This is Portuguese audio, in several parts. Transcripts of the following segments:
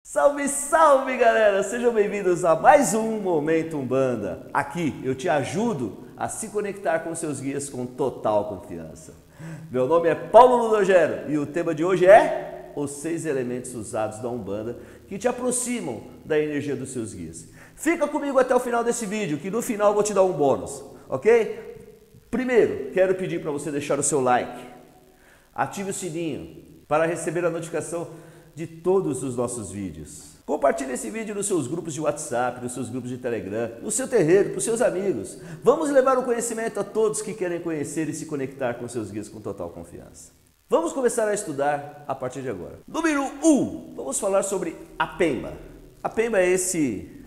Salve, salve galera! Sejam bem-vindos a mais um Momento Umbanda. Aqui eu te ajudo a se conectar com seus guias com total confiança. Meu nome é Paulo Ludogero e o tema de hoje é os 6 elementos usados da Umbanda que te aproximam da energia dos seus guias. Fica comigo até o final desse vídeo, que no final eu vou te dar um bônus, ok? Primeiro, quero pedir para você deixar o seu like, ative o sininho para receber a notificação de todos os nossos vídeos. Compartilhe esse vídeo nos seus grupos de WhatsApp, nos seus grupos de Telegram, no seu terreiro, para os seus amigos. Vamos levar o conhecimento a todos que querem conhecer e se conectar com seus guias com total confiança. Vamos começar a estudar a partir de agora. Número 1, vamos falar sobre a pemba. A pemba é esse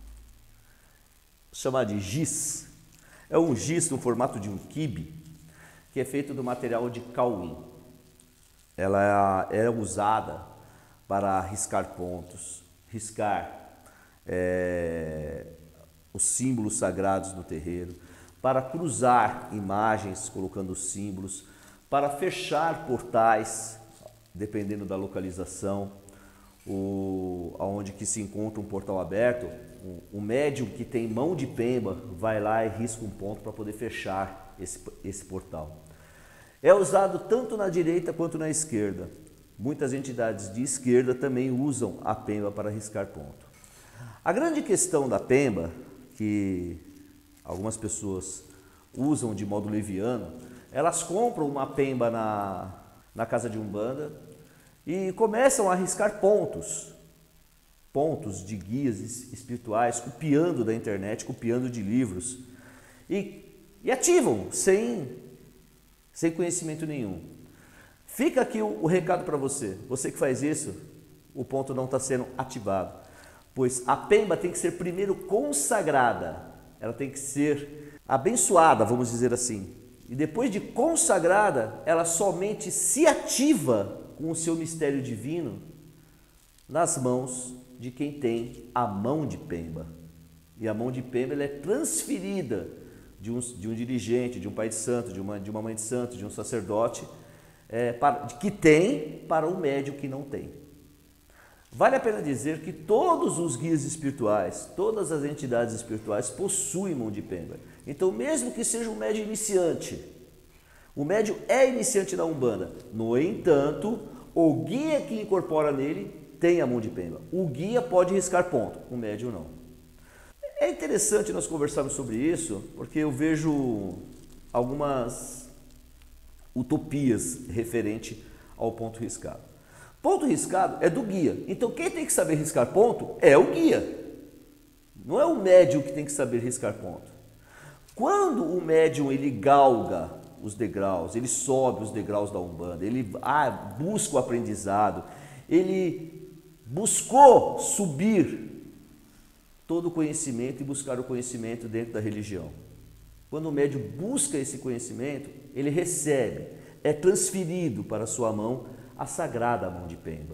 chamado de giz. É um giz no formato de um quibe, que é feito do material de cauim. Ela é usada para riscar pontos, riscar os símbolos sagrados do terreiro, para cruzar imagens colocando símbolos, para fechar portais, dependendo da localização, onde que se encontra um portal aberto, o médium que tem mão de pemba vai lá e risca um ponto para poder fechar esse portal. É usado tanto na direita quanto na esquerda. Muitas entidades de esquerda também usam a pemba para riscar ponto. A grande questão da pemba, que algumas pessoas usam de modo leviano, elas compram uma pemba na casa de Umbanda e começam a riscar pontos de guias espirituais, copiando da internet, copiando de livros e ativam sem conhecimento nenhum. Fica aqui o recado para você. Você que faz isso, o ponto não está sendo ativado. Pois a pemba tem que ser primeiro consagrada. Ela tem que ser abençoada, vamos dizer assim. E depois de consagrada, ela somente se ativa com o seu mistério divino nas mãos de quem tem a mão de pemba. E a mão de pemba ela é transferida de um dirigente, de um pai de santo, de uma mãe de santo, de um sacerdote, que tem para um médium que não tem. Vale a pena dizer que todos os guias espirituais, todas as entidades espirituais possuem mão de pemba. Então, mesmo que seja um médium iniciante, o médium é iniciante na Umbanda. No entanto, o guia que incorpora nele tem a mão de pemba. O guia pode riscar ponto, o médium não. É interessante nós conversarmos sobre isso, porque eu vejo algumas utopias referente ao ponto riscado. Ponto riscado é do guia. Então quem tem que saber riscar ponto é o guia. Não é o médium que tem que saber riscar ponto. Quando o médium ele galga os degraus, ele sobe os degraus da Umbanda, ele busca o aprendizado, ele buscou subir todo o conhecimento e buscar o conhecimento dentro da religião. Quando o médium busca esse conhecimento, ele recebe, é transferido para a sua mão a sagrada mão de pemba.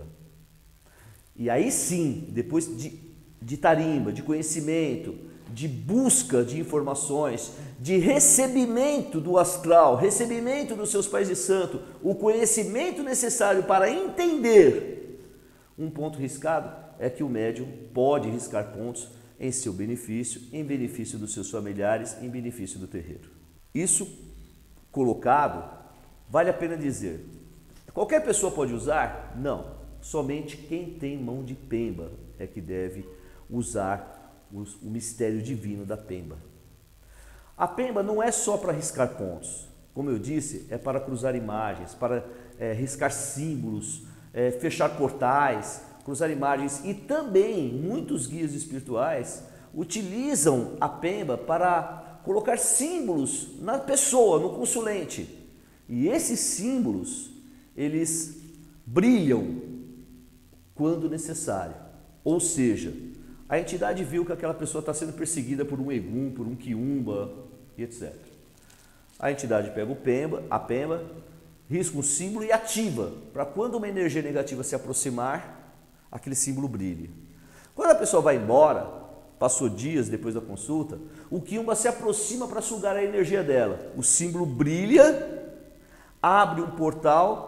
E aí sim, depois de tarimba, de conhecimento, de busca de informações, de recebimento do astral, recebimento dos seus pais de santo, o conhecimento necessário para entender um ponto riscado, é que o médium pode riscar pontos em seu benefício, em benefício dos seus familiares, em benefício do terreiro. Isso colocado, vale a pena dizer, qualquer pessoa pode usar? Não, somente quem tem mão de pemba é que deve usar o mistério divino da pemba. A pemba não é só para riscar pontos, como eu disse, é para cruzar imagens, para riscar símbolos, fechar portais, cruzar imagens, e também muitos guias espirituais utilizam a pemba para colocar símbolos na pessoa, no consulente. E esses símbolos, eles brilham quando necessário. Ou seja, a entidade viu que aquela pessoa está sendo perseguida por um egum, por um quiumba e etc. A entidade pega a pemba, risca um símbolo e ativa, para quando uma energia negativa se aproximar, aquele símbolo brilha. Quando a pessoa vai embora, passou dias depois da consulta, o quiumba se aproxima para sugar a energia dela. O símbolo brilha, abre um portal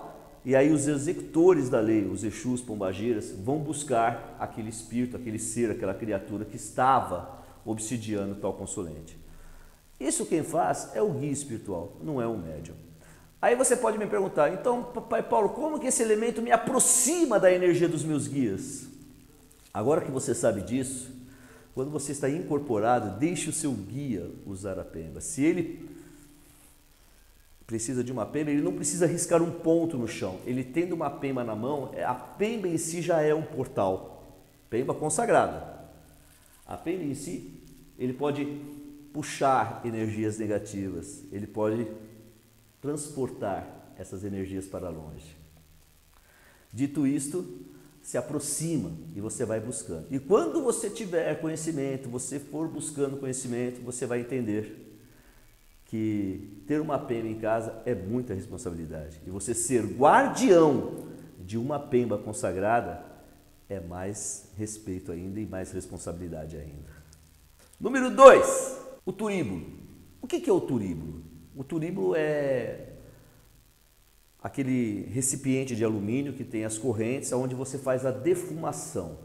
E aí os executores da lei, os Exus, Pombagiras, vão buscar aquele espírito, aquele ser, aquela criatura que estava obsidiando tal consulente. Isso quem faz é o guia espiritual, não é o médium. Aí você pode me perguntar, então, Pai Paulo, como que esse elemento me aproxima da energia dos meus guias? Agora que você sabe disso, quando você está incorporado, deixe o seu guia usar a pemba. Se ele precisa de uma pemba, ele não precisa riscar um ponto no chão. Ele tendo uma pemba na mão, a pemba em si já é um portal. Pemba consagrada. A pemba em si, ele pode puxar energias negativas, ele pode transportar essas energias para longe. Dito isto, se aproxima e você vai buscando. E quando você tiver conhecimento, você for buscando conhecimento, você vai entender que ter uma pemba em casa é muita responsabilidade. E você ser guardião de uma pemba consagrada é mais respeito ainda e mais responsabilidade ainda. Número 2, o turíbulo. O que é o turíbulo? O turíbulo é aquele recipiente de alumínio que tem as correntes onde você faz a defumação.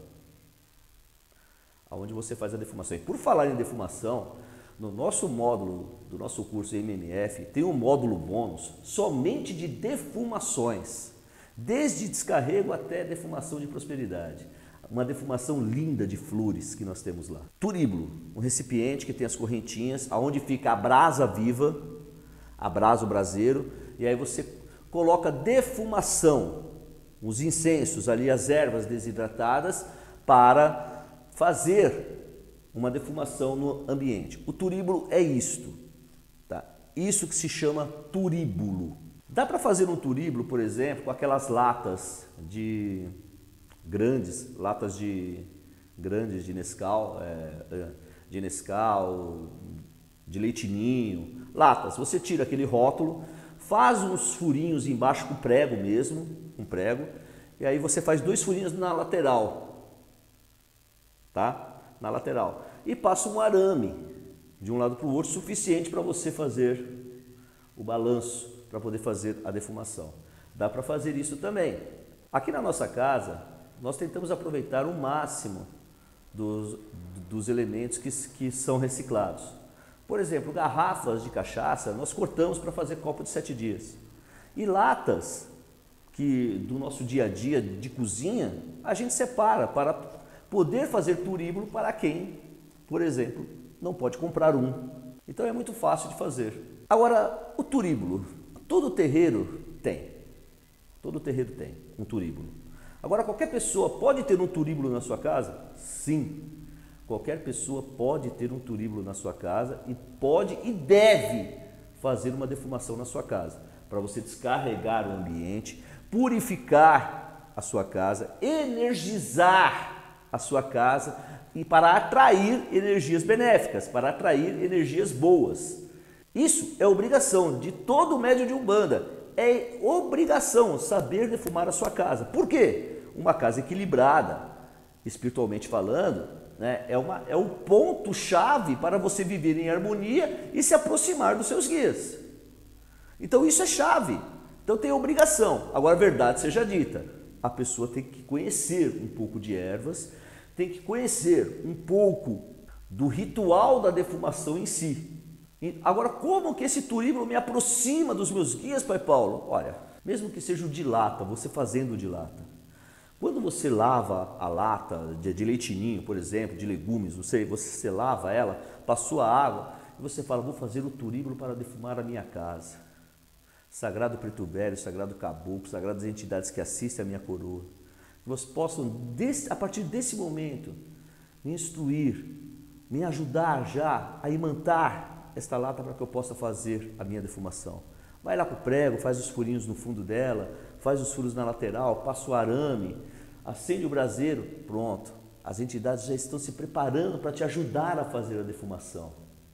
Onde você faz a defumação. E por falar em defumação, no nosso módulo do nosso curso MMF, tem um módulo bônus somente de defumações, desde descarrego até defumação de prosperidade. Uma defumação linda de flores que nós temos lá. Turíbulo, um recipiente que tem as correntinhas, aonde fica a brasa viva, a brasa, o braseiro, e aí você coloca defumação, os incensos ali, as ervas desidratadas, para fazer uma defumação no ambiente. O turíbulo é isto, tá? Isso que se chama turíbulo. Dá para fazer um turíbulo, por exemplo, com aquelas latas de grandes de Nescau, de leite ninho, latas. Você tira aquele rótulo, faz uns furinhos embaixo com prego mesmo, um prego, e aí você faz 2 furinhos na lateral, tá? Na lateral. E passa um arame de um lado para o outro, suficiente para você fazer o balanço, para poder fazer a defumação. Dá para fazer isso também. Aqui na nossa casa, nós tentamos aproveitar o máximo dos elementos que são reciclados. Por exemplo, garrafas de cachaça, nós cortamos para fazer copo de 7 dias. E latas que do nosso dia a dia de cozinha, a gente separa para poder fazer turíbulo para quem, por exemplo, não pode comprar um. Então é muito fácil de fazer. Agora, o turíbulo, todo terreiro tem. Todo terreiro tem um turíbulo. Agora, qualquer pessoa pode ter um turíbulo na sua casa? Sim. Qualquer pessoa pode ter um turíbulo na sua casa e pode e deve fazer uma defumação na sua casa, para você descarregar o ambiente, purificar a sua casa, energizar a sua casa e para atrair energias benéficas, para atrair energias boas. Isso é obrigação de todo médium de Umbanda. É obrigação saber defumar a sua casa. Por quê? Uma casa equilibrada, espiritualmente falando, né, é o ponto-chave para você viver em harmonia e se aproximar dos seus guias. Então isso é chave. Então tem obrigação. Agora a verdade seja dita, a pessoa tem que conhecer um pouco de ervas, tem que conhecer um pouco do ritual da defumação em si. Agora, como que esse turíbulo me aproxima dos meus guias, Pai Paulo? Olha, mesmo que seja o de lata, você fazendo o de lata. Quando você lava a lata de leite ninho, por exemplo, de legumes, você lava ela, passou a água, e você fala, vou fazer o turíbulo para defumar a minha casa. Sagrado Preto Velho, Sagrado Caboclo, sagradas entidades que assistem a minha coroa. Que vocês possam, a partir desse momento, me instruir, me ajudar já a imantar esta lata para que eu possa fazer a minha defumação. Vai lá com o prego, faz os furinhos no fundo dela, faz os furos na lateral, passa o arame, acende o braseiro, pronto. As entidades já estão se preparando para te ajudar a fazer a defumação.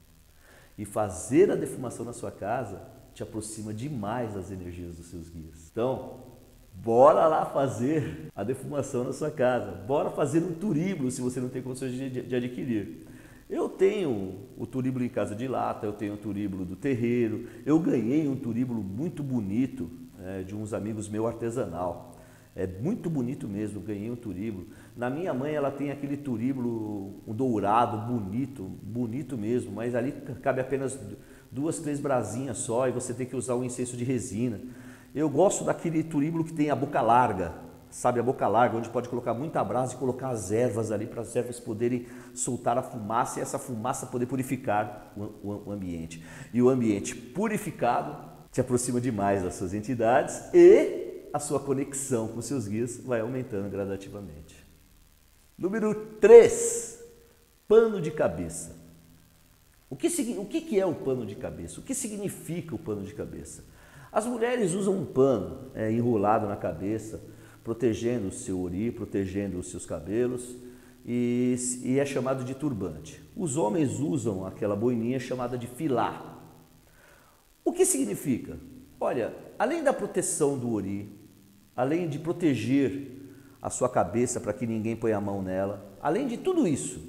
E fazer a defumação na sua casa te aproxima demais das energias dos seus guias. Então, bora lá fazer a defumação na sua casa. Bora fazer um turíbulo se você não tem condições de adquirir. Eu tenho o turíbulo em casa de lata, eu tenho o turíbulo do terreiro, eu ganhei um turíbulo muito bonito de uns amigos meus artesanal. É muito bonito mesmo, ganhei um turíbulo. Na minha mãe ela tem aquele turíbulo, um dourado, bonito, bonito mesmo, mas ali cabe apenas 2, 3 brasinhas só e você tem que usar um incenso de resina. Eu gosto daquele turíbulo que tem a boca larga, sabe, a boca larga, onde pode colocar muita brasa e colocar as ervas ali para as ervas poderem soltar a fumaça e essa fumaça poder purificar o ambiente. E o ambiente purificado te aproxima demais das suas entidades e a sua conexão com seus guias vai aumentando gradativamente. Número 3, pano de cabeça. O que é o pano de cabeça? O que significa o pano de cabeça? As mulheres usam um pano enrolado na cabeça, protegendo o seu ori, protegendo os seus cabelos e é chamado de turbante. Os homens usam aquela boininha chamada de filá. O que significa? Olha, além da proteção do ori, além de proteger a sua cabeça para que ninguém ponha a mão nela, além de tudo isso,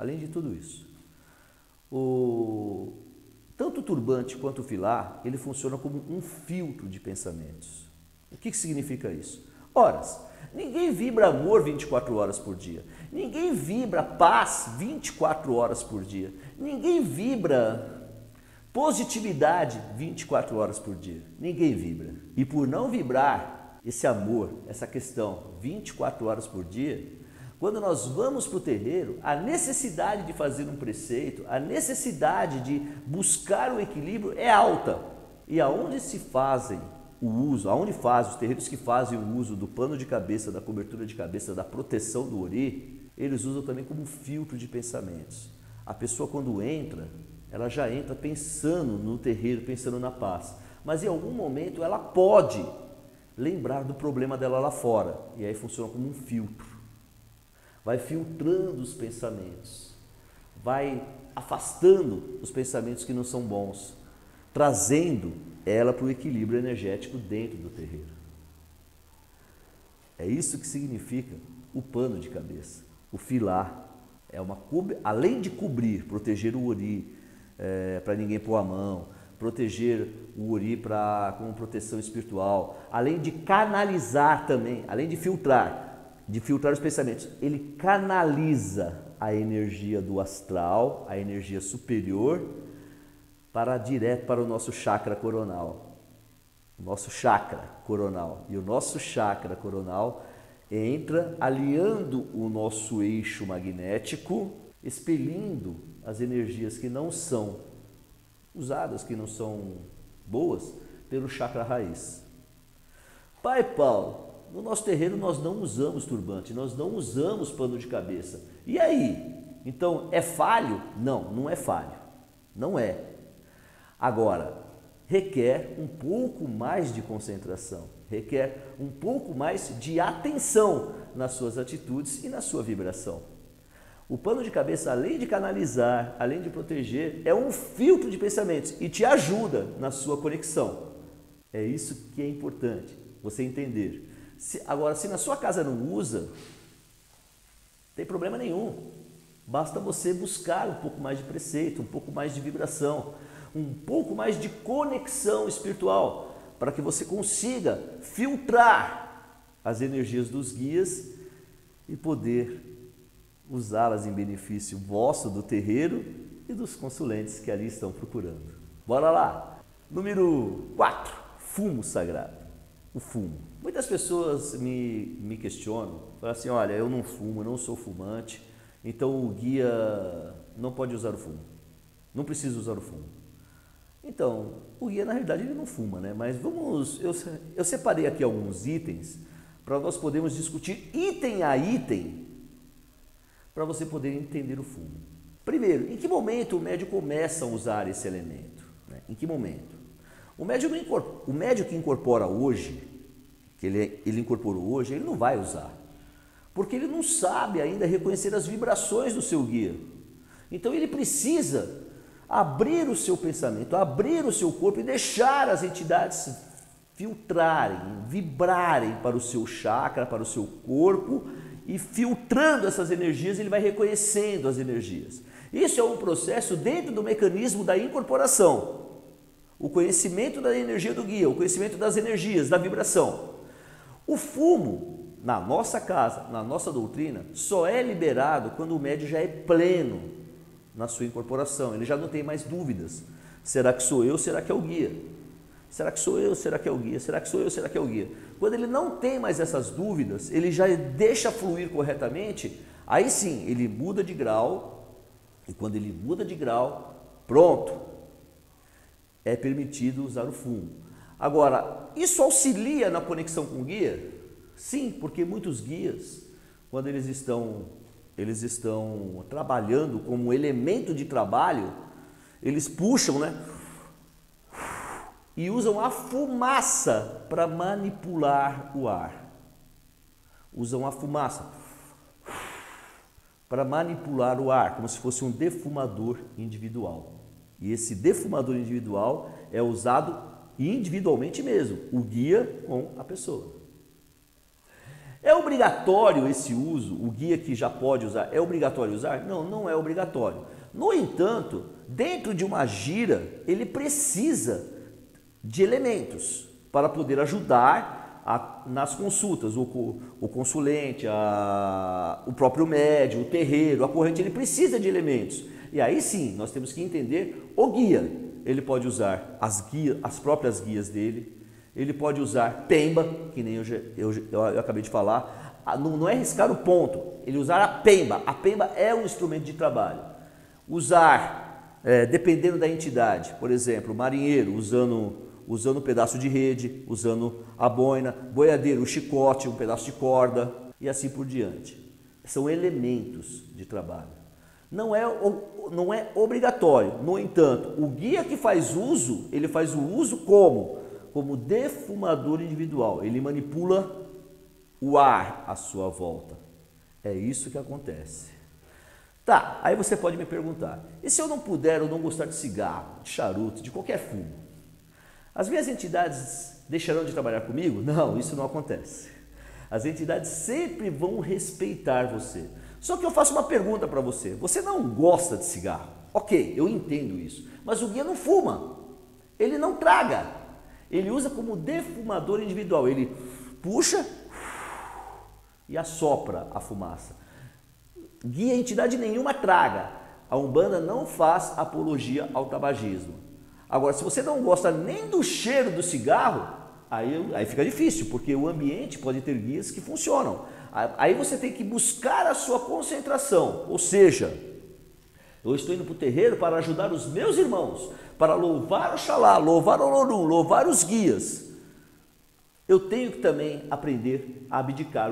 tanto o turbante quanto o filá, ele funciona como um filtro de pensamentos. O que significa isso? Horas. Ninguém vibra amor 24 horas por dia. Ninguém vibra paz 24 horas por dia. Ninguém vibra positividade 24 horas por dia. Ninguém vibra. E por não vibrar esse amor, essa questão 24 horas por dia, quando nós vamos para o terreiro, a necessidade de fazer um preceito, a necessidade de buscar o equilíbrio é alta. E aonde se fazem o uso, aonde fazem os terreiros que fazem o uso do pano de cabeça, da cobertura de cabeça, da proteção do ori, eles usam também como filtro de pensamentos. A pessoa quando entra, ela já entra pensando no terreiro, pensando na paz. Mas em algum momento ela pode lembrar do problema dela lá fora. E aí funciona como um filtro. Vai filtrando os pensamentos. Vai afastando os pensamentos que não são bons. Trazendo ela para o equilíbrio energético dentro do terreiro. É isso que significa o pano de cabeça. O filá. Além de cobrir, proteger o ori, para ninguém pôr a mão, proteger o ori como proteção espiritual, além de canalizar também, além de filtrar os pensamentos, ele canaliza a energia do astral, a energia superior, direto para o nosso chakra coronal. O nosso chakra coronal. E o nosso chakra coronal entra alinhando o nosso eixo magnético, expelindo as energias que não são usadas, que não são boas, pelo chakra raiz. Pai Paulo, no nosso terreiro nós não usamos turbante, nós não usamos pano de cabeça. E aí? Então é falho? Não, não é falho. Não é. Agora, requer um pouco mais de concentração, requer um pouco mais de atenção nas suas atitudes e na sua vibração. O pano de cabeça, além de canalizar, além de proteger, é um filtro de pensamentos e te ajuda na sua conexão. É isso que é importante, você entender. Agora, se na sua casa não usa, não tem problema nenhum. Basta você buscar um pouco mais de preceito, um pouco mais de vibração, um pouco mais de conexão espiritual, para que você consiga filtrar as energias dos guias e poder usá-las em benefício vosso, do terreiro e dos consulentes que ali estão procurando. Bora lá! Número 4, fumo sagrado. O fumo. Muitas pessoas me questionam, falam assim, olha, eu não fumo, eu não sou fumante, então o guia não pode usar o fumo, não precisa usar o fumo. Então, o guia na realidade ele não fuma, né? Mas eu separei aqui alguns itens para nós podermos discutir item a item para você poder entender o fumo. Primeiro, em que momento o médium começa a usar esse elemento? Né? Em que momento? O médium que incorpora hoje, que ele incorporou hoje, ele não vai usar, porque ele não sabe ainda reconhecer as vibrações do seu guia. Então ele precisa abrir o seu pensamento, abrir o seu corpo e deixar as entidades filtrarem, vibrarem para o seu chakra, para o seu corpo, e filtrando essas energias, ele vai reconhecendo as energias. Isso é um processo dentro do mecanismo da incorporação. o conhecimento da energia do guia, o conhecimento das energias, da vibração. O fumo, na nossa casa, na nossa doutrina, só é liberado quando o médium já é pleno na sua incorporação, ele já não tem mais dúvidas. Será que sou eu? Será que é o guia? Será que sou eu? Será que é o guia? Será que sou eu? Será que é o guia? Quando ele não tem mais essas dúvidas, ele já deixa fluir corretamente, aí sim, ele muda de grau, e quando ele muda de grau, pronto, é permitido usar o fumo. Agora, isso auxilia na conexão com o guia? Sim, porque muitos guias, quando eles estão trabalhando como elemento de trabalho, eles puxam, né? E usam a fumaça para manipular o ar. Usam a fumaça para manipular o ar, como se fosse um defumador individual. E esse defumador individual é usado individualmente mesmo, o guia com a pessoa. É obrigatório esse uso? O guia que já pode usar, é obrigatório usar? Não, não é obrigatório. No entanto, dentro de uma gira, ele precisa de elementos para poder ajudar nas consultas. O consulente, o próprio médium, o terreiro, a corrente, ele precisa de elementos. E aí sim, nós temos que entender o guia. Ele pode usar as próprias guias dele, ele pode usar pemba, que nem eu acabei de falar. Não é riscar o ponto, ele usar a pemba. A pemba é um instrumento de trabalho. Usar, dependendo da entidade, por exemplo, o marinheiro usando um pedaço de rede, usando a boina, boiadeiro, o chicote, um pedaço de corda e assim por diante. São elementos de trabalho. Não é obrigatório. No entanto, o guia que faz uso, ele faz o uso como defumador individual. Ele manipula o ar à sua volta. É isso que acontece. Tá, aí você pode me perguntar, e se eu não puder ou não gostar de cigarro, de charuto, de qualquer fumo? As minhas entidades deixarão de trabalhar comigo? Não, isso não acontece. As entidades sempre vão respeitar você. Só que eu faço uma pergunta para você. Você não gosta de cigarro? Ok, eu entendo isso. Mas o guia não fuma. Ele não traga. Ele usa como defumador individual. Ele puxa e assopra a fumaça. Guia, entidade nenhuma traga. A Umbanda não faz apologia ao tabagismo. Agora, se você não gosta nem do cheiro do cigarro, aí fica difícil, porque o ambiente pode ter guias que funcionam. Aí você tem que buscar a sua concentração, ou seja, eu estou indo para o terreiro para ajudar os meus irmãos, para louvar Oxalá, louvar Olorum, louvar os guias. Eu tenho que também aprender a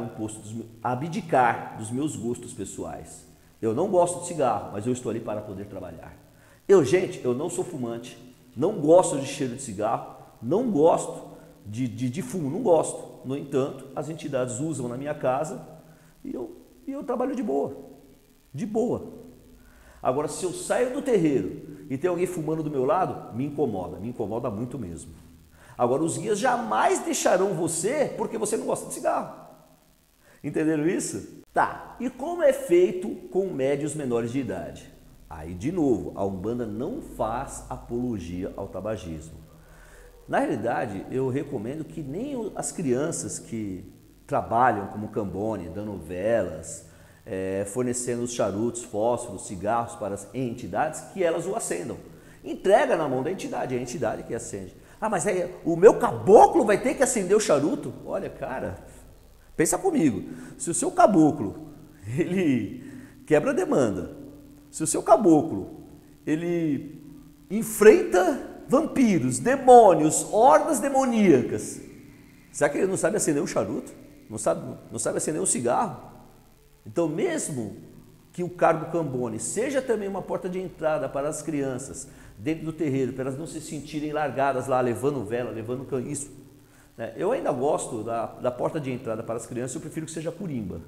abdicar dos meus gostos pessoais. Eu não gosto de cigarro, mas eu estou ali para poder trabalhar. Gente, eu não sou fumante, não gosto de cheiro de cigarro, não gosto de fumo, não gosto. No entanto, as entidades usam na minha casa e eu trabalho de boa, de boa. Agora, se eu saio do terreiro e tem alguém fumando do meu lado, me incomoda muito mesmo. Agora, os guias jamais deixarão você porque você não gosta de cigarro. Entenderam isso? Tá, e como é feito com médiuns menores de idade? Aí, de novo, a Umbanda não faz apologia ao tabagismo. Na realidade, eu recomendo que nem as crianças que trabalham como Cambone, dando velas, fornecendo os charutos, fósforos, cigarros para as entidades, que elas o acendam. Entrega na mão da entidade, é a entidade que acende. Ah, mas o meu caboclo vai ter que acender o charuto? Olha, cara, pensa comigo. Se o seu caboclo, ele quebra a demanda, se o seu caboclo, ele enfrenta vampiros, demônios, hordas demoníacas, será que ele não sabe acender um charuto? Não sabe acender um cigarro? Então, mesmo que o cargo Cambone seja também uma porta de entrada para as crianças dentro do terreiro, para elas não se sentirem largadas lá, levando vela, levando caniço, né? Eu ainda gosto da porta de entrada para as crianças, eu prefiro que seja curimba,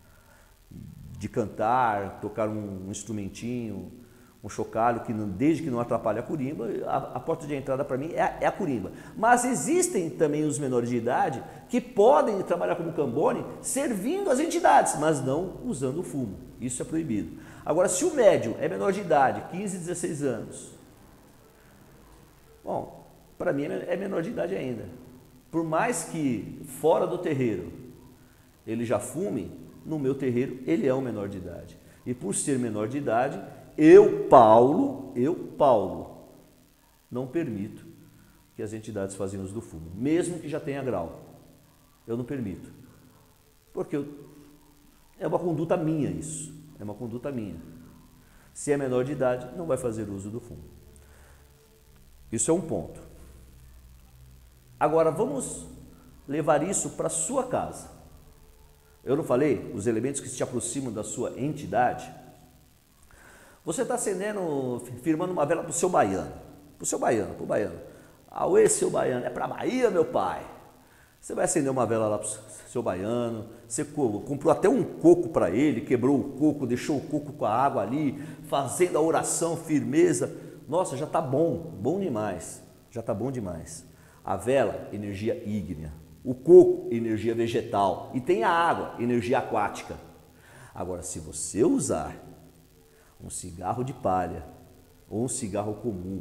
de cantar, tocar um instrumentinho, um chocalho, desde que não atrapalhe a curimba, a porta de entrada para mim é a curimba. Mas existem também os menores de idade que podem trabalhar como Cambone servindo as entidades, mas não usando o fumo. Isso é proibido. Agora, se o médium é menor de idade, 15, 16 anos, bom, para mim é menor de idade ainda. Por mais que fora do terreiro ele já fume, no meu terreiro ele é um menor de idade. E por ser menor de idade, eu, Paulo, não permito que as entidades façam uso do fumo, mesmo que já tenha grau. Eu não permito. Porque é uma conduta minha isso, é uma conduta minha. Se é menor de idade, não vai fazer uso do fumo. Isso é um ponto. Agora vamos levar isso para a sua casa. Eu não falei os elementos que se aproximam da sua entidade? Você está acendendo, firmando uma vela para o seu baiano. Para o baiano. Auê, seu baiano, é para a Bahia, meu pai. Você vai acender uma vela lá para o seu baiano, você comprou até um coco para ele, quebrou o coco, deixou o coco com a água ali, fazendo a oração, firmeza. Nossa, já está bom, bom demais, já está bom demais. A vela, energia ígnea. O coco, energia vegetal. E tem a água, energia aquática. Agora, se você usar um cigarro de palha ou um cigarro comum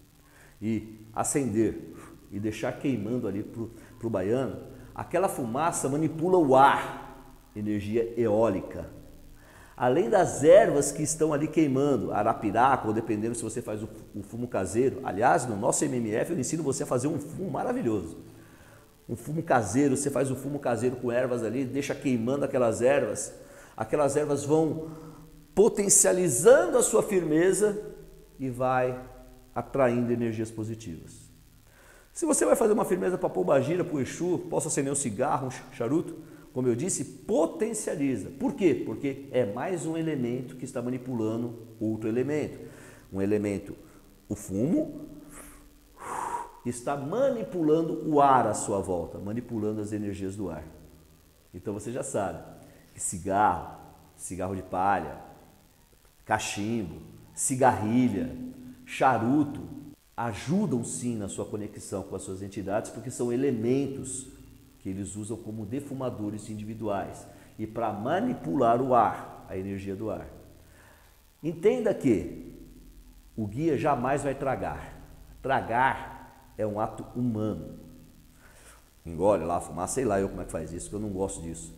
e acender e deixar queimando ali para o baiano, aquela fumaça manipula o ar, energia eólica. Além das ervas que estão ali queimando, arapiraca, ou dependendo se você faz o fumo caseiro. Aliás, no nosso MMF eu ensino você a fazer um fumo maravilhoso. Um fumo caseiro, você faz o fumo caseiro com ervas ali, deixa queimando aquelas ervas vão potencializando a sua firmeza e vai atraindo energias positivas. Se você vai fazer uma firmeza para pombagira, para o Exu, possa acender um cigarro, um charuto, como eu disse, potencializa. Por quê? Porque é mais um elemento que está manipulando outro elemento. Um elemento, o fumo, está manipulando o ar à sua volta, manipulando as energias do ar. Então você já sabe que cigarro de palha, cachimbo, cigarrilha, charuto, ajudam sim na sua conexão com as suas entidades, porque são elementos que eles usam como defumadores individuais e para manipular o ar, a energia do ar. Entenda que o guia jamais vai tragar. Tragar é um ato humano. Engole lá, fumar, sei lá eu como é que faz isso, porque eu não gosto disso.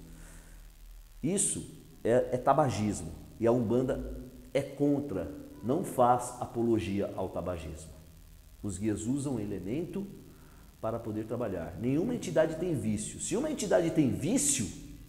Isso é tabagismo e a Umbanda é contra, não faz apologia ao tabagismo. Os guias usam o elemento para poder trabalhar. Nenhuma entidade tem vício. Se uma entidade tem vício,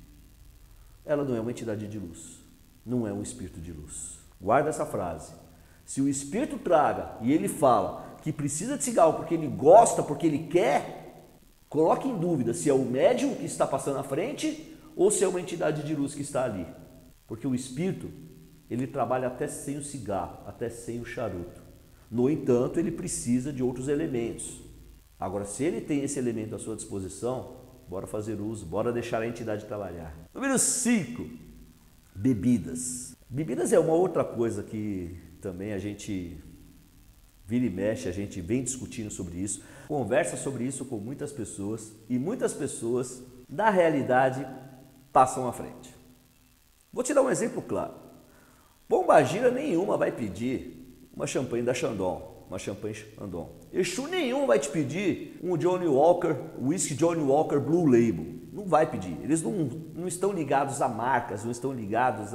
ela não é uma entidade de luz, não é um espírito de luz. Guarda essa frase. Se o espírito traga e ele fala que precisa de cigarro porque ele gosta, porque ele quer, coloque em dúvida se é o médium que está passando à frente ou se é uma entidade de luz que está ali. Porque o espírito, ele trabalha até sem o cigarro, até sem o charuto. No entanto, ele precisa de outros elementos. Agora, se ele tem esse elemento à sua disposição, bora fazer uso, bora deixar a entidade trabalhar. Número 5, bebidas. Bebidas é uma outra coisa que também a gente vira e mexe, a gente vem discutindo sobre isso, conversa sobre isso com muitas pessoas e muitas pessoas, na realidade, passam à frente. Vou te dar um exemplo claro. Pombagira nenhuma vai pedir uma champanhe da Chandon, uma champanhe Chandon. Exu nenhum vai te pedir um Johnny Walker, Whisky Johnny Walker Blue Label. Não vai pedir. Eles não estão ligados a marcas, não estão ligados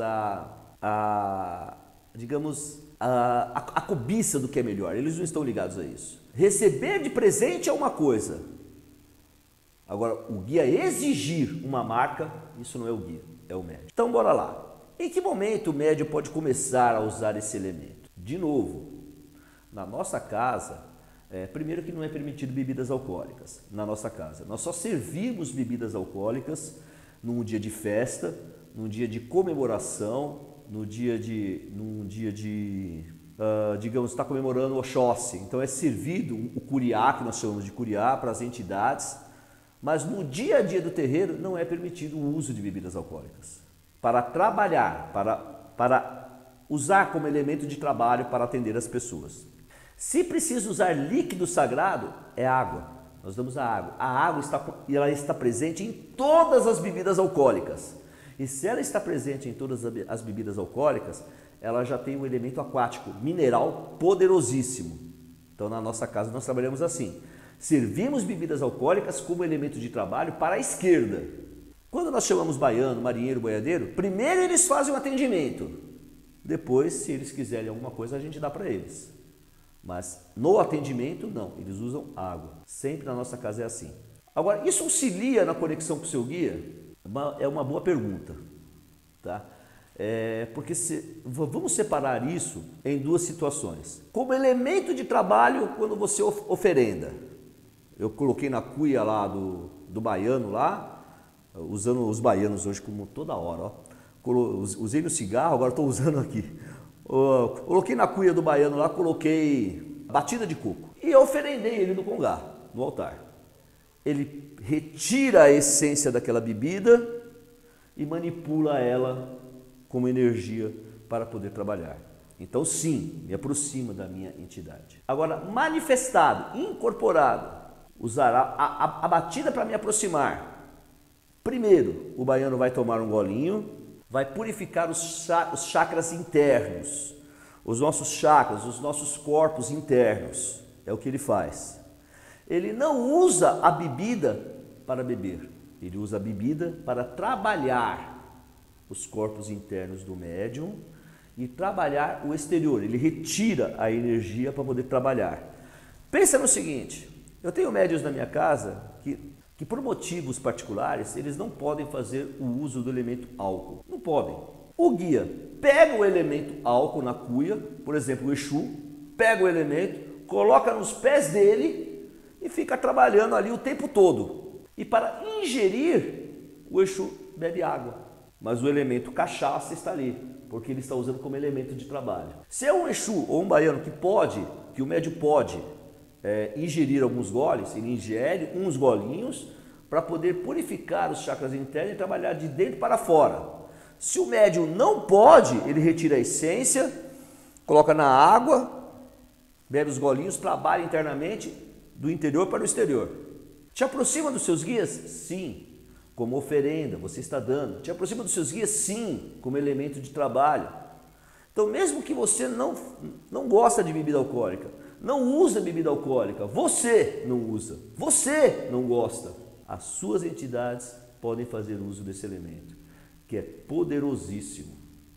digamos, a cobiça do que é melhor. Eles não estão ligados a isso. Receber de presente é uma coisa. Agora, o guia exigir uma marca, isso não é o guia, é o médium. Então, bora lá. Em que momento o médium pode começar a usar esse elemento? De novo, na nossa casa, primeiro que não é permitido bebidas alcoólicas na nossa casa. Nós só servimos bebidas alcoólicas num dia de festa, num dia de comemoração, num dia de digamos, está comemorando o Oxóssi. Então é servido o curiá, que nós chamamos de curiá, para as entidades, mas no dia a dia do terreiro não é permitido o uso de bebidas alcoólicas. Para trabalhar, para usar como elemento de trabalho para atender as pessoas. Se precisa usar líquido sagrado, é água. Nós damos a água. A água ela está presente em todas as bebidas alcoólicas. E se ela está presente em todas as bebidas alcoólicas, ela já tem um elemento aquático, mineral poderosíssimo. Então na nossa casa nós trabalhamos assim. Servimos bebidas alcoólicas como elemento de trabalho para a esquerda. Quando nós chamamos baiano, marinheiro, boiadeiro, primeiro eles fazem um atendimento. Depois, se eles quiserem alguma coisa, a gente dá para eles. Mas no atendimento, não. Eles usam água. Sempre na nossa casa é assim. Agora, isso auxilia na conexão com o seu guia? É uma boa pergunta. Tá? Porque vamos separar isso em duas situações. Como elemento de trabalho, quando você oferenda. Eu coloquei na cuia lá do baiano lá, usando os baianos hoje como toda hora. Ó. Usei no cigarro, agora estou usando aqui. Coloquei na cuia do baiano lá, coloquei batida de coco. E eu oferendei ele no congá, no altar. Ele retira a essência daquela bebida e manipula ela como energia para poder trabalhar. Então sim, me aproxima da minha entidade. Agora, manifestado, incorporado, usará a batida para me aproximar. Primeiro, o baiano vai tomar um golinho, vai purificar os chakras internos, os nossos chakras, os nossos corpos internos. É o que ele faz. Ele não usa a bebida para beber, ele usa a bebida para trabalhar os corpos internos do médium e trabalhar o exterior. Ele retira a energia para poder trabalhar. Pensa no seguinte, eu tenho médiuns na minha casa que por motivos particulares, eles não podem fazer o uso do elemento álcool. Não podem. O guia pega o elemento álcool na cuia, por exemplo, o Exu, pega o elemento, coloca nos pés dele e fica trabalhando ali o tempo todo. E para ingerir, o Exu bebe água. Mas o elemento cachaça está ali, porque ele está usando como elemento de trabalho. Se é um Exu ou um baiano que o médium pode ingerir alguns goles, ele ingere uns golinhos para poder purificar os chakras internos e trabalhar de dentro para fora. Se o médium não pode, ele retira a essência, coloca na água, bebe os golinhos, trabalha internamente do interior para o exterior. Te aproxima dos seus guias? Sim. Como oferenda, você está dando. Te aproxima dos seus guias? Sim, como elemento de trabalho. Então, mesmo que você não gosta de bebida alcoólica, não usa bebida alcoólica, você não usa, você não gosta, as suas entidades podem fazer uso desse elemento, que é poderosíssimo.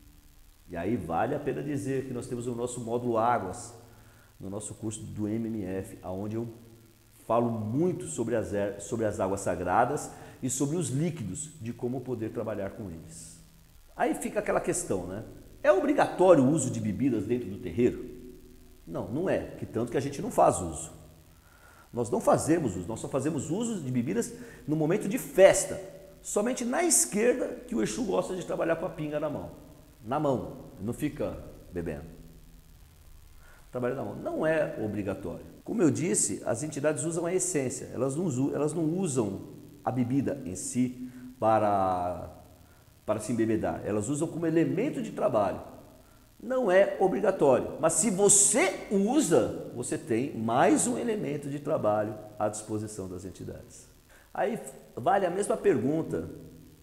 E aí vale a pena dizer que nós temos o nosso módulo Águas, no nosso curso do MMF, onde eu falo muito sobre as águas sagradas e sobre os líquidos, de como poder trabalhar com eles. Aí fica aquela questão, né? É obrigatório o uso de bebidas dentro do terreiro? Não, não é, que tanto que a gente não faz uso. Nós não fazemos uso, nós só fazemos uso de bebidas no momento de festa. Somente na esquerda que o Exu gosta de trabalhar com a pinga na mão. Na mão, não fica bebendo. Trabalha na mão. Não é obrigatório. Como eu disse, as entidades usam a essência, elas não usam a bebida em si para se embebedar, elas usam como elemento de trabalho. Não é obrigatório, mas se você usa, você tem mais um elemento de trabalho à disposição das entidades. Aí vale a mesma pergunta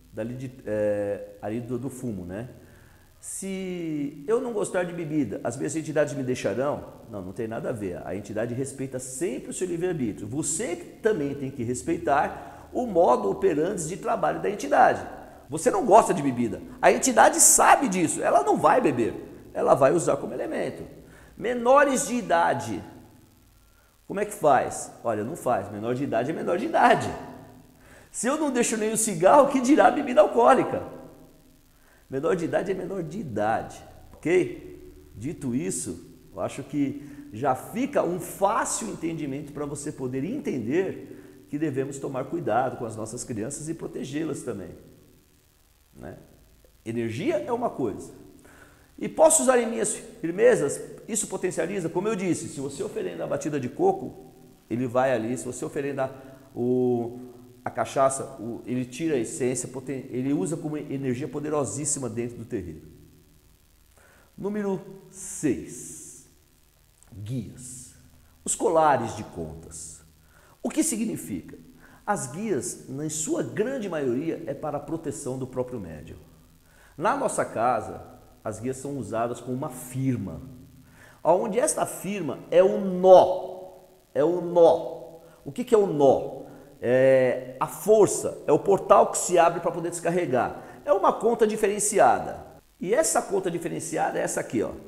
ali do fumo, né? Se eu não gostar de bebida, as minhas entidades me deixarão? Não, não tem nada a ver. A entidade respeita sempre o seu livre-arbítrio. Você também tem que respeitar o modo operandi de trabalho da entidade. Você não gosta de bebida, a entidade sabe disso, ela não vai beber, ela vai usar como elemento. Menores de idade, como é que faz? Olha, não faz, menor de idade é menor de idade. Se eu não deixo nem o cigarro, que dirá a bebida alcoólica? Menor de idade é menor de idade, ok? Dito isso, eu acho que já fica um fácil entendimento para você poder entender que devemos tomar cuidado com as nossas crianças e protegê-las também. Né? Energia é uma coisa. E posso usar em minhas firmezas? Isso potencializa, como eu disse, se você oferenda a batida de coco, ele vai ali, se você oferenda a cachaça, ele tira a essência, ele usa como energia poderosíssima dentro do terreiro. Número 6. Guias. Os colares de contas. O que significa? As guias, na sua grande maioria, é para a proteção do próprio médium. Na nossa casa, as guias são usadas com uma firma, onde esta firma é o nó. É o nó. O que é o nó? É a força, é o portal que se abre para poder descarregar. É uma conta diferenciada. E essa conta diferenciada é essa aqui, ó.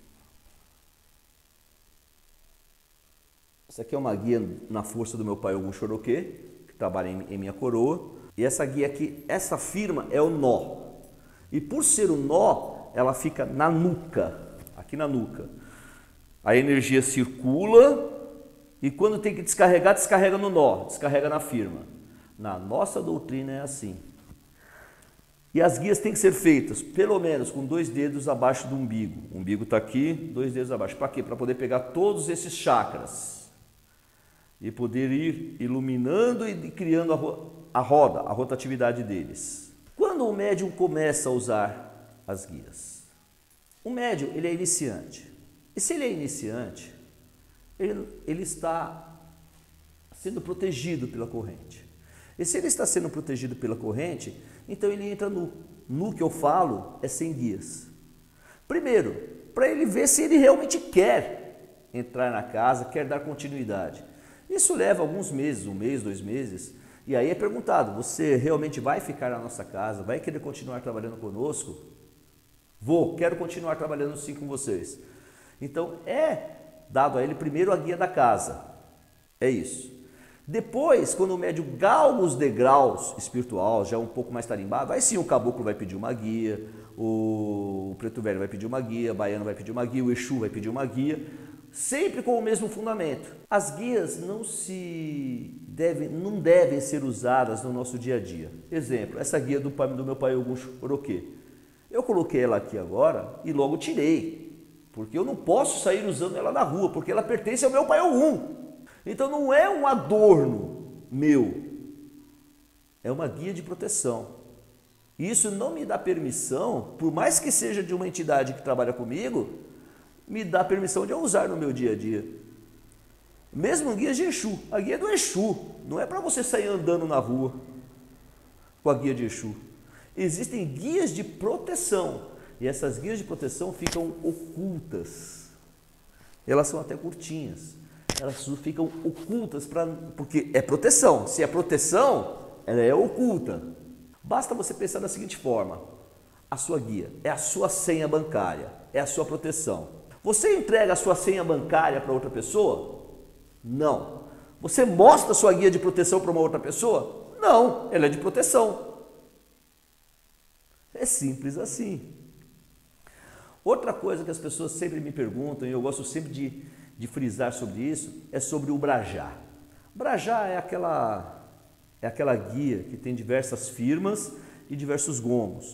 Essa aqui é uma guia na força do meu pai Ogum Choroquê, que trabalha em minha coroa. E essa guia aqui, essa firma é o nó. E por ser o nó, ela fica na nuca, aqui na nuca. A energia circula e quando tem que descarregar, descarrega no nó, descarrega na firma. Na nossa doutrina é assim. E as guias têm que ser feitas, pelo menos, com 2 dedos abaixo do umbigo. O umbigo está aqui, 2 dedos abaixo. Para quê? Para poder pegar todos esses chakras e poder ir iluminando e criando a roda, a rotatividade deles. Quando o médium começa a usar as guias? O médium, ele é iniciante. E se ele é iniciante, ele está sendo protegido pela corrente. E se ele está sendo protegido pela corrente, então ele entra no que eu falo é sem guias. Primeiro, para ele ver se ele realmente quer entrar na casa, quer dar continuidade. Isso leva alguns meses, 1 mês, 2 meses. E aí é perguntado, você realmente vai ficar na nossa casa? Vai querer continuar trabalhando conosco? Vou, quero continuar trabalhando sim com vocês. Então é dado a ele primeiro a guia da casa. É isso. Depois, quando o médium galga os degraus espiritual, já um pouco mais tarimbado, aí sim o caboclo vai pedir uma guia, o preto velho vai pedir uma guia, o baiano vai pedir uma guia, o Exu vai pedir uma guia, sempre com o mesmo fundamento. As guias não devem ser usadas no nosso dia a dia. Exemplo, essa guia do meu pai Ogum Choroquê. Eu coloquei ela aqui agora e logo tirei, porque eu não posso sair usando ela na rua, porque ela pertence ao meu pai Ogum. Então não é um adorno meu, é uma guia de proteção. Isso não me dá permissão, por mais que seja de uma entidade que trabalha comigo, me dá permissão de eu usar no meu dia a dia. Mesmo guia de Exu, a guia do Exu, não é para você sair andando na rua com a guia de Exu. Existem guias de proteção e essas guias de proteção ficam ocultas. Elas são até curtinhas. Elas ficam ocultas porque é proteção. Se é proteção, ela é oculta. Basta você pensar da seguinte forma: a sua guia é a sua senha bancária, é a sua proteção. Você entrega a sua senha bancária para outra pessoa? Não. Você mostra a sua guia de proteção para uma outra pessoa? Não, ela é de proteção. É simples assim. Outra coisa que as pessoas sempre me perguntam, e eu gosto sempre de frisar sobre isso, é sobre o Brajá. Brajá é aquela guia que tem diversas firmas e diversos gomos.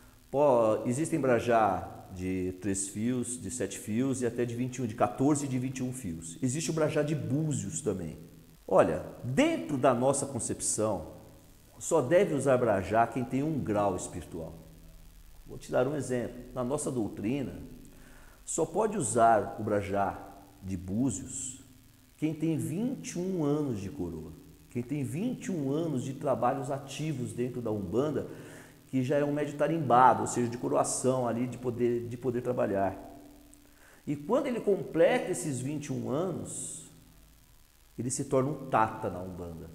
Existem Brajá de 3 fios, de 7 fios e até de 21, de 14 e de 21 fios. Existe o Brajá de Búzios também. Olha, dentro da nossa concepção, só deve usar Brajá quem tem 1 grau espiritual. Vou te dar um exemplo. Na nossa doutrina, só pode usar o Brajá de Búzios quem tem 21 anos de coroa, quem tem 21 anos de trabalhos ativos dentro da Umbanda, que já é um médio tarimbado, ou seja, de coroação ali, de poder trabalhar. E quando ele completa esses 21 anos, ele se torna um tata na Umbanda.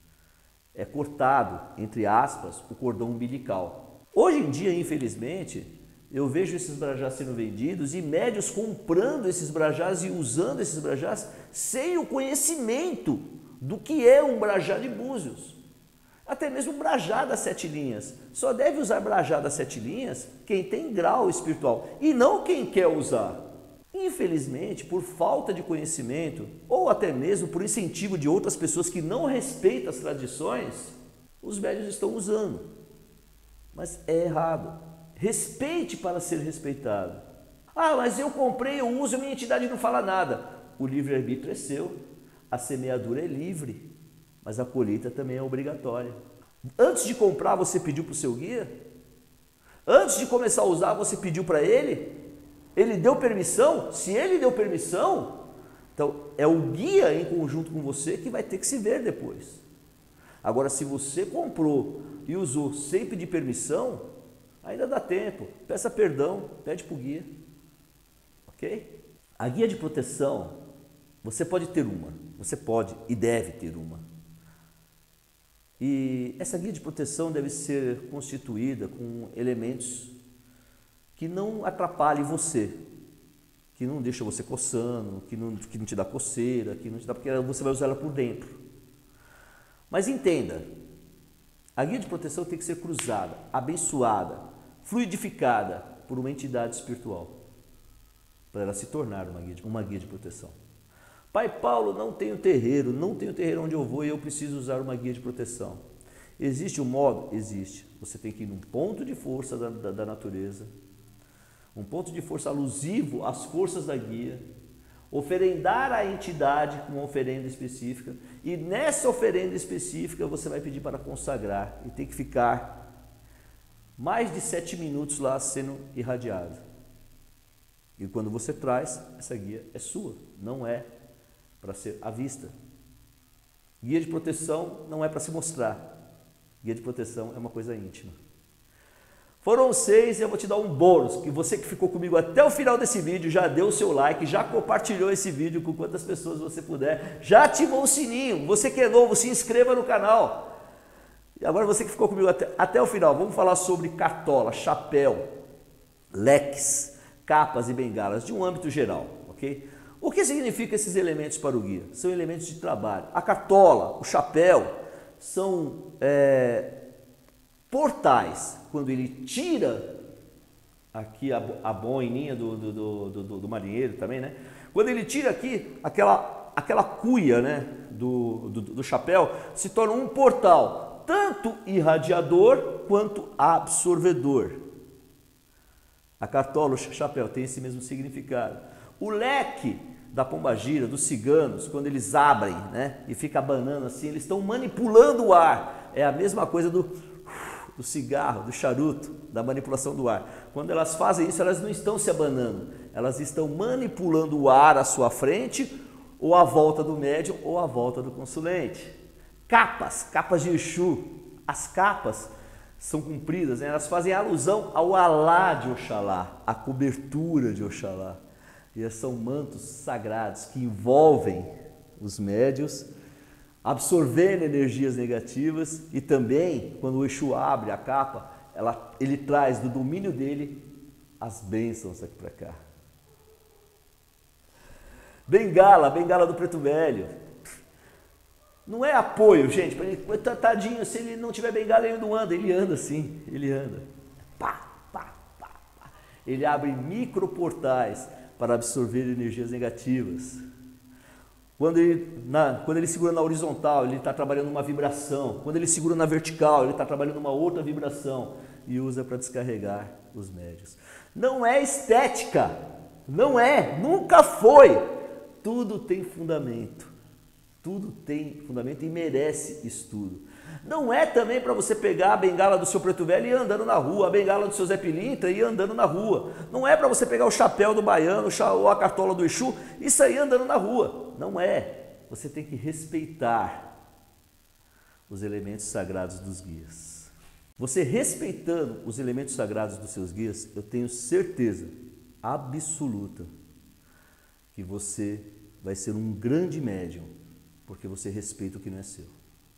É cortado, entre aspas, o cordão umbilical. Hoje em dia, infelizmente, eu vejo esses brajás sendo vendidos e médios comprando esses brajás e usando esses brajás sem o conhecimento do que é um brajá de Búzios. Até mesmo brajá das 7 linhas. Só deve usar brajá das 7 linhas quem tem grau espiritual e não quem quer usar. Infelizmente, por falta de conhecimento ou até mesmo por incentivo de outras pessoas que não respeitam as tradições, os médios estão usando. Mas é errado. Respeite para ser respeitado. Ah, mas eu comprei, eu uso, a minha entidade não fala nada. O livre-arbítrio é seu, a semeadura é livre, mas a colheita também é obrigatória. Antes de comprar, você pediu para o seu guia? Antes de começar a usar, você pediu para ele? Ele deu permissão? Se ele deu permissão, então é o guia em conjunto com você que vai ter que se ver depois. Agora, se você comprou e usou sem pedir permissão, ainda dá tempo, peça perdão, pede para o guia, ok? A guia de proteção, Você pode ter uma, você pode e deve ter uma. E essa guia de proteção deve ser constituída com elementos que não atrapalhem você, que não deixa você coçando, que não te dá coceira, que não te dá, porque você vai usar ela por dentro. Mas entenda, a guia de proteção tem que ser cruzada, abençoada, fluidificada por uma entidade espiritual, para ela se tornar uma guia de proteção. Pai Paulo, não tenho terreiro onde eu vou e eu preciso usar uma guia de proteção. Existe um modo? Existe. Você tem que ir num ponto de força da natureza, um ponto de força alusivo às forças da guia, oferendar à entidade com uma oferenda específica, e nessa oferenda específica você vai pedir para consagrar, e tem que ficar mais de 7 minutos lá sendo irradiado. E quando você traz, essa guia é sua, não é para ser à vista. Guia de proteção não é para se mostrar. Guia de proteção é uma coisa íntima. Foram 6 e eu vou te dar um bônus, que você que ficou comigo até o final desse vídeo, já deu o seu like, já compartilhou esse vídeo com quantas pessoas você puder, já ativou o sininho, você que é novo, se inscreva no canal. E agora você que ficou comigo até o final, vamos falar sobre cartola, chapéu, leques, capas e bengalas, de um âmbito geral, ok? O que significa esses elementos para o guia? São elementos de trabalho. A cartola, o chapéu, são portais. Quando ele tira aqui a boininha do marinheiro também, né? Quando ele tira aqui aquela cuia, né, do chapéu, se torna um portal, tanto irradiador quanto absorvedor. A cartola, o chapéu, tem esse mesmo significado. O leque da pombagira, dos ciganos, quando eles abrem, né, e fica abanando assim, eles estão manipulando o ar. É a mesma coisa do cigarro, do charuto, da manipulação do ar. Quando elas fazem isso, elas não estão se abanando, elas estão manipulando o ar à sua frente, ou à volta do médium, ou à volta do consulente. Capas de Exu. As capas são compridas, né? Elas fazem alusão ao alá de Oxalá, a cobertura de Oxalá. E são mantos sagrados que envolvem os médios, absorvendo energias negativas, e também, quando o Exu abre a capa, ele traz do domínio dele as bênçãos aqui para cá. Bengala do Preto Velho. Não é apoio, gente, tadinho, se ele não tiver bengala ele não anda, ele anda sim, ele anda. Pá. Ele abre microportais para absorver energias negativas. Quando ele segura na horizontal, ele está trabalhando uma vibração. Quando ele segura na vertical, ele está trabalhando uma outra vibração. E usa para descarregar os médios. Não é estética. Não é. Nunca foi. Tudo tem fundamento. Tudo tem fundamento e merece estudo. Não é também para você pegar a bengala do seu Preto Velho e ir andando na rua, a bengala do seu Zé Pilintra e ir andando na rua. Não é para você pegar o chapéu do baiano ou a cartola do Exu e sair andando na rua. Não é. Você tem que respeitar os elementos sagrados dos guias. Você respeitando os elementos sagrados dos seus guias, eu tenho certeza absoluta que você vai ser um grande médium, porque você respeita o que não é seu.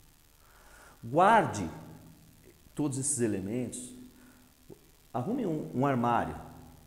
Guarde todos esses elementos, arrume um armário,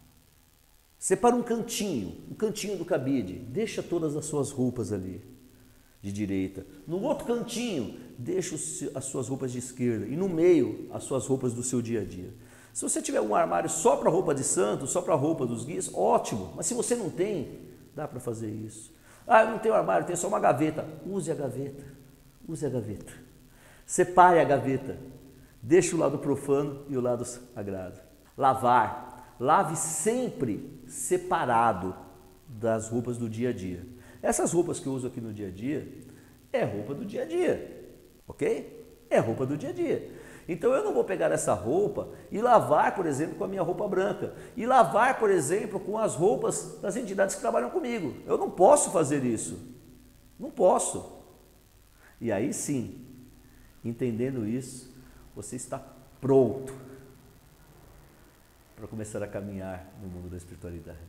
separa um cantinho do cabide, deixa todas as suas roupas ali, de direita. No outro cantinho, deixa as suas roupas de esquerda e no meio, as suas roupas do seu dia a dia. Se você tiver um armário só para roupa de santo, só para roupa dos guias, ótimo, mas se você não tem, dá para fazer isso. Ah, eu não tenho armário, tenho só uma gaveta. Use a gaveta, use a gaveta. Separe a gaveta, deixe o lado profano e o lado sagrado. Lavar, lave sempre separado das roupas do dia a dia. Essas roupas que eu uso aqui no dia a dia, é roupa do dia a dia, ok? É roupa do dia a dia. Então eu não vou pegar essa roupa e lavar, por exemplo, com a minha roupa branca. E lavar, por exemplo, com as roupas das entidades que trabalham comigo. Eu não posso fazer isso. Não posso. E aí sim, entendendo isso, você está pronto para começar a caminhar no mundo da espiritualidade.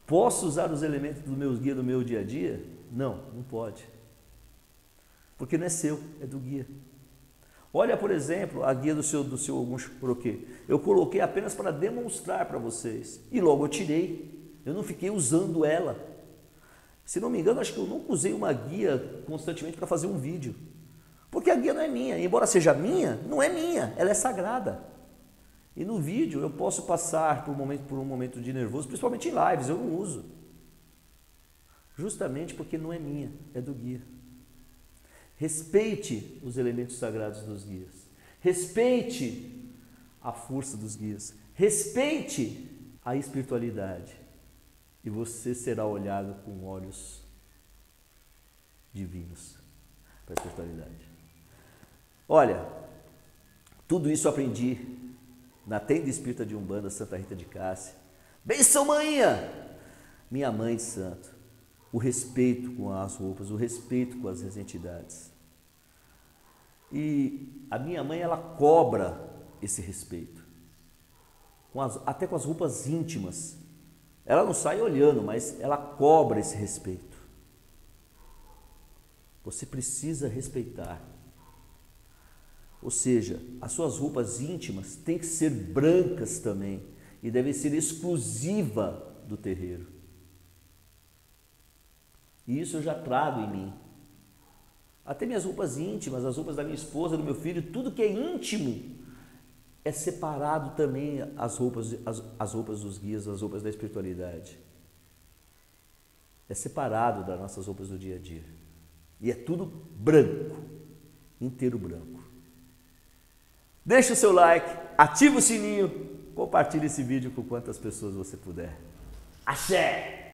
Posso usar os elementos dos meus guias no meu dia a dia? Não, não pode. Porque não é seu, é do guia. Olha, por exemplo, a guia do seu Ogum Xoroquê. Eu coloquei apenas para demonstrar para vocês. E logo eu tirei. Eu não fiquei usando ela. Se não me engano, acho que eu nunca usei uma guia constantemente para fazer um vídeo. Porque a guia não é minha. Embora seja minha, não é minha. Ela é sagrada. E no vídeo eu posso passar por um momento de nervoso, principalmente em lives, eu não uso. Justamente porque não é minha, é do guia. Respeite os elementos sagrados dos guias. Respeite a força dos guias. Respeite a espiritualidade. E você será olhado com olhos divinos para a espiritualidade. Olha, tudo isso eu aprendi na tenda espírita de Umbanda, Santa Rita de Cássia. Benção, manhinha! Minha mãe de santo. O respeito com as roupas, o respeito com as entidades. E a minha mãe, ela cobra esse respeito. Até com as roupas íntimas. Ela não sai olhando, mas ela cobra esse respeito. Você precisa respeitar. Ou seja, as suas roupas íntimas têm que ser brancas também e devem ser exclusiva do terreiro. E isso eu já trago em mim. Até minhas roupas íntimas, as roupas da minha esposa, do meu filho, tudo que é íntimo é separado também as roupas dos guias, as roupas da espiritualidade. É separado das nossas roupas do dia a dia. E é tudo branco, inteiro branco. Deixa o seu like, ativa o sininho, compartilhe esse vídeo com quantas pessoas você puder. Axé!